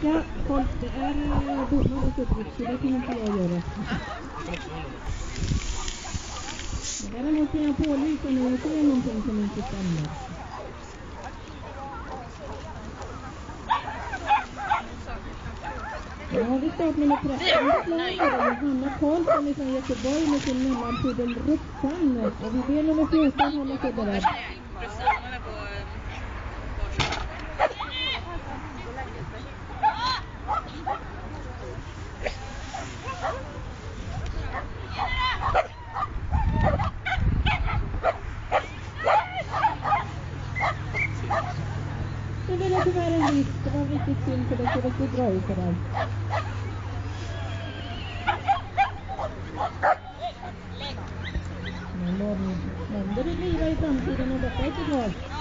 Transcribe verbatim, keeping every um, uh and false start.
Ja, folk, det är domarnas uppgift, så det kan inte jag göra. Däremot kan jag pålysa när jag ser någonting som inte stämmer. Ja, vi startar nummer tretton. Hanna Karlsson från Göteborg med sin mellanpudel Ruffan. Och vi ber nummer fjorton hålla sig beredd. Det var tyvärr en risk, det var riktigt synd för det såg riktigt bra ut för den. Men vad händer det liva i framtiden och detta är inte kvar?